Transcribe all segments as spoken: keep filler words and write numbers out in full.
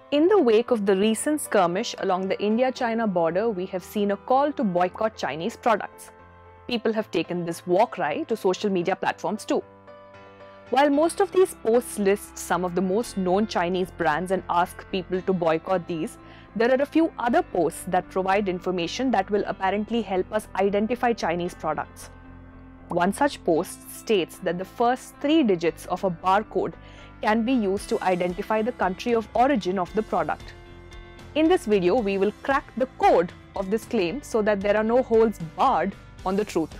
In the wake of the recent skirmish along the India-China border, we have seen a call to boycott Chinese products. People have taken this war cry to social media platforms too. While most of these posts list some of the most known Chinese brands and ask people to boycott these, there are a few other posts that provide information that will apparently help us identify Chinese products. One such post states that the first three digits of a barcode can be used to identify the country of origin of the product. In this video, we will crack the code of this claim so that there are no holes barred on the truth.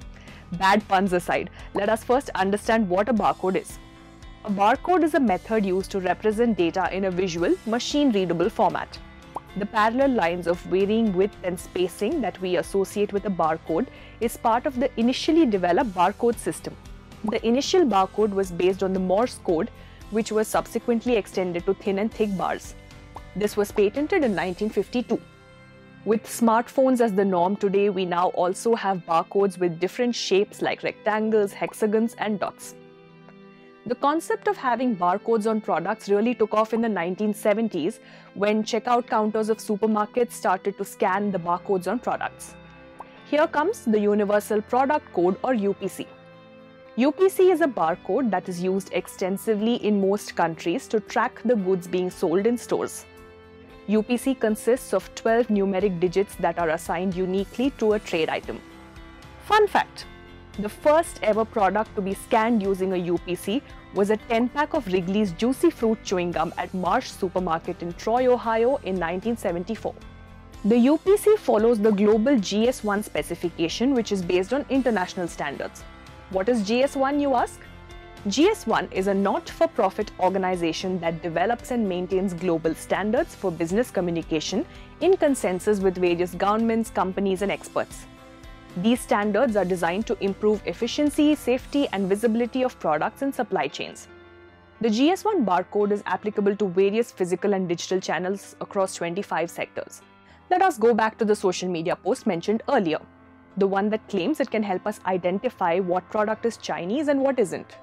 Bad puns aside, let us first understand what a barcode is. A barcode is a method used to represent data in a visual, machine-readable format. The parallel lines of varying width and spacing that we associate with a barcode is part of the initially developed barcode system. The initial barcode was based on the Morse code, which was subsequently extended to thin and thick bars. This was patented in nineteen fifty-two. With smartphones as the norm today, we now also have barcodes with different shapes like rectangles, hexagons, and dots. The concept of having barcodes on products really took off in the nineteen seventies when checkout counters of supermarkets started to scan the barcodes on products. Here comes the Universal Product Code, or U P C. U P C is a barcode that is used extensively in most countries to track the goods being sold in stores. U P C consists of twelve numeric digits that are assigned uniquely to a trade item. Fun fact: the first ever product to be scanned using a U P C was a ten pack of Wrigley's Juicy Fruit chewing gum at Marsh Supermarket in Troy, Ohio in nineteen seventy-four. The U P C follows the global G S one specification, which is based on international standards. What is G S one, you ask? G S one is a not-for-profit organization that develops and maintains global standards for business communication in consensus with various governments, companies, and experts. These standards are designed to improve efficiency, safety, and visibility of products and supply chains. The G S one barcode is applicable to various physical and digital channels across twenty-five sectors. Let us go back to the social media post mentioned earlier, the one that claims it can help us identify what product is Chinese and what isn't.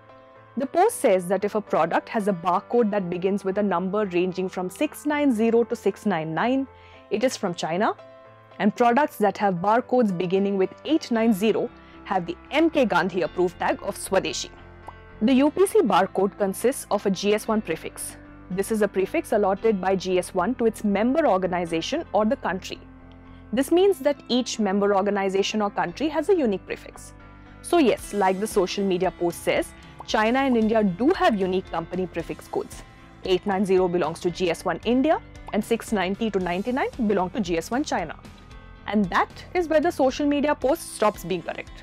The post says that if a product has a barcode that begins with a number ranging from six nine zero to six nine nine, it is from China, and products that have barcodes beginning with eight nine zero have the M K Gandhi approved tag of Swadeshi. The U P C barcode consists of a G S one prefix. This is a prefix allotted by G S one to its member organization or the country. This means that each member organization or country has a unique prefix. So yes, like the social media post says, China and India do have unique company prefix codes. eight nine zero belongs to G S one India and six ninety to ninety-nine belong to G S one China. And that is where the social media post stops being correct.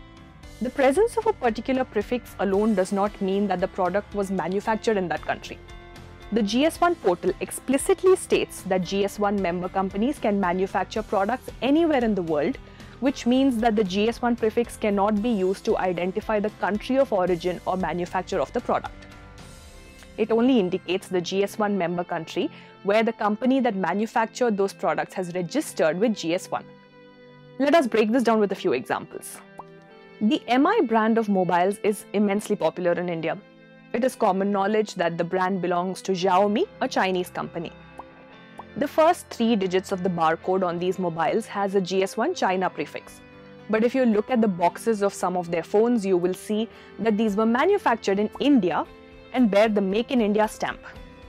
The presence of a particular prefix alone does not mean that the product was manufactured in that country. The G S one portal explicitly states that G S one member companies can manufacture products anywhere in the world, which means that the G S one prefix cannot be used to identify the country of origin or manufacture of the product. It only indicates the G S one member country where the company that manufactured those products has registered with G S one. Let us break this down with a few examples. The M I brand of mobiles is immensely popular in India. It is common knowledge that the brand belongs to Xiaomi, a Chinese company. The first three digits of the barcode on these mobiles has a G S one China prefix. But if you look at the boxes of some of their phones, you will see that these were manufactured in India and bear the Make in India stamp.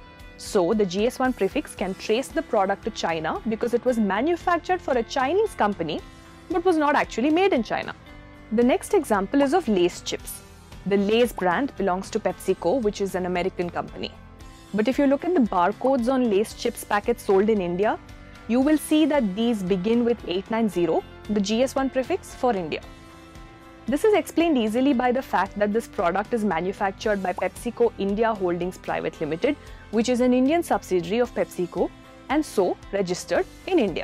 So the G S one prefix can trace the product to China because it was manufactured for a Chinese company but was not actually made in China. The next example is of Lay's chips. The Lay's brand belongs to PepsiCo, which is an American company. But if you look at the barcodes on Lay's chips packets sold in India, you will see that these begin with eight nine zero, the G S one prefix for India. This is explained easily by the fact that this product is manufactured by PepsiCo India Holdings Private Limited, which is an Indian subsidiary of PepsiCo and so registered in India.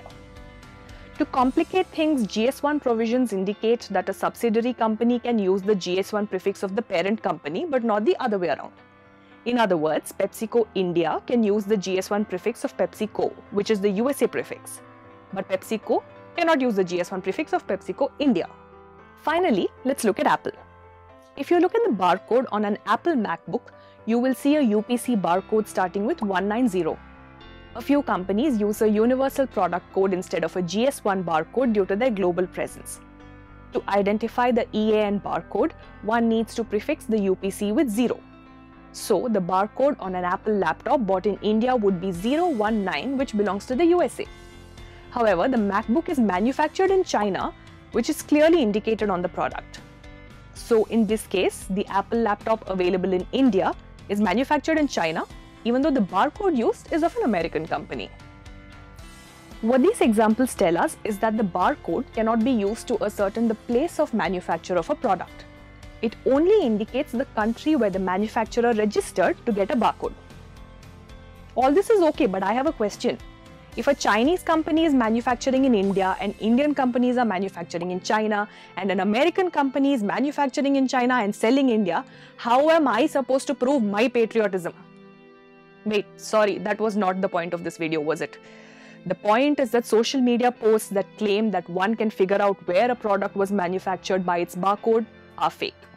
To complicate things, G S one provisions indicate that a subsidiary company can use the G S one prefix of the parent company but not the other way around. In other words, PepsiCo India can use the G S one prefix of PepsiCo, which is the U S A prefix, but PepsiCo cannot use the G S one prefix of PepsiCo India. Finally, let's look at Apple. If you look at the barcode on an Apple MacBook, you will see a U P C barcode starting with one ninety. A few companies use a universal product code instead of a G S one barcode due to their global presence. To identify the E A N barcode, one needs to prefix the U P C with zero. So, the barcode on an Apple laptop bought in India would be zero one nine, which belongs to the U S A. However, the MacBook is manufactured in China, which is clearly indicated on the product. So, in this case, the Apple laptop available in India is manufactured in China, even though the barcode used is of an American company. What these examples tell us is that the barcode cannot be used to ascertain the place of manufacture of a product. It only indicates the country where the manufacturer registered to get a barcode. All this is okay, but I have a question. If a Chinese company is manufacturing in India and Indian companies are manufacturing in China and an American company is manufacturing in China and selling India, how am I supposed to prove my patriotism? Wait, sorry, that was not the point of this video, was it? The point is that social media posts that claim that one can figure out where a product was manufactured by its barcode are fake.